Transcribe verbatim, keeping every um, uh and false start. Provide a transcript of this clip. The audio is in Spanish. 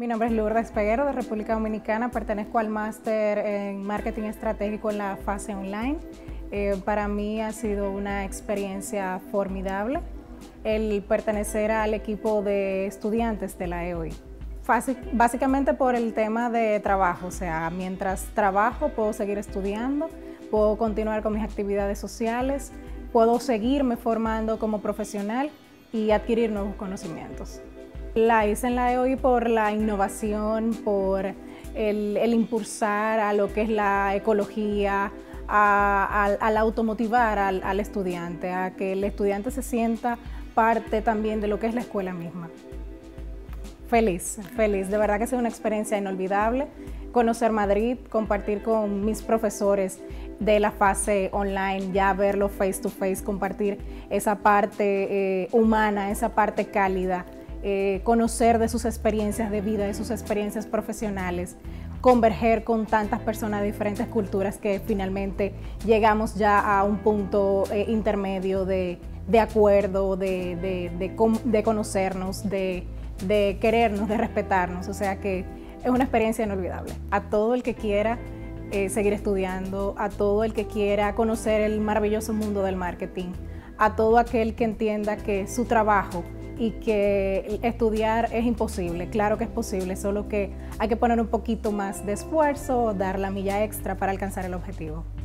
Mi nombre es Lourdes Peguero de República Dominicana, pertenezco al máster en Marketing Estratégico en la fase online. Eh, para mí ha sido una experiencia formidable el pertenecer al equipo de estudiantes de la E O I. Fácil, básicamente por el tema de trabajo, o sea, mientras trabajo puedo seguir estudiando, puedo continuar con mis actividades sociales, puedo seguirme formando como profesional y adquirir nuevos conocimientos. La hice en la E O I por la innovación, por el, el impulsar a lo que es la ecología, a, a, al automotivar al, al estudiante, a que el estudiante se sienta parte también de lo que es la escuela misma. Feliz, feliz, de verdad que ha sido una experiencia inolvidable. Conocer Madrid, compartir con mis profesores de la fase online, ya verlo face to face, compartir esa parte eh, humana, esa parte cálida. Eh, conocer de sus experiencias de vida, de sus experiencias profesionales, converger con tantas personas de diferentes culturas que finalmente llegamos ya a un punto eh, intermedio de, de acuerdo, de, de, de, de conocernos, de, de querernos, de respetarnos, o sea que es una experiencia inolvidable. A todo el que quiera eh, seguir estudiando, a todo el que quiera conocer el maravilloso mundo del marketing, a todo aquel que entienda que su trabajo y que estudiar es imposible. Claro que es posible, solo que hay que poner un poquito más de esfuerzo, dar la milla extra para alcanzar el objetivo.